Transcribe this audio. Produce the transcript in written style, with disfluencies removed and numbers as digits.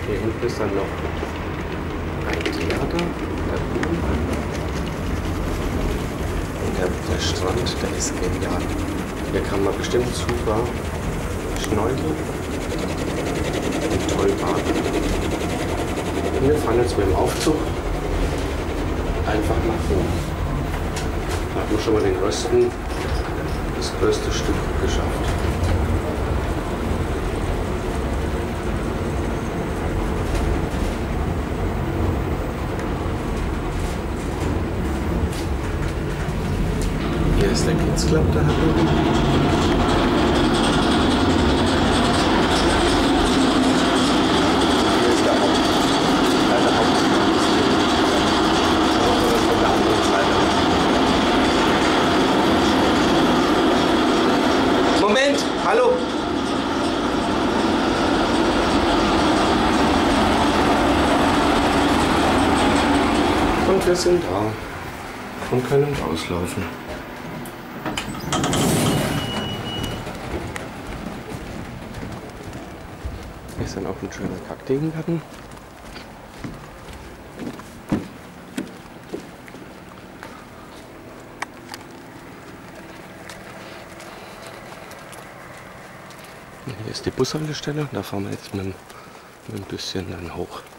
Hier hinten ist dann noch ein Theater, der Pool. Und der Strand, der ist genial. Hier kann man bestimmt super schnorcheln und toll baden. Wir fahren jetzt mit dem Aufzug einfach nach oben. Da hat man schon mal das größte Stück geschafft. Hier ist der Kids Club da oben. Moment, hallo! Und wir sind da und können rauslaufen. Hier ist dann auch ein schöner Kakteengarten. Hier ist die Bushaltestelle, da fahren wir jetzt mit ein bisschen dann hoch.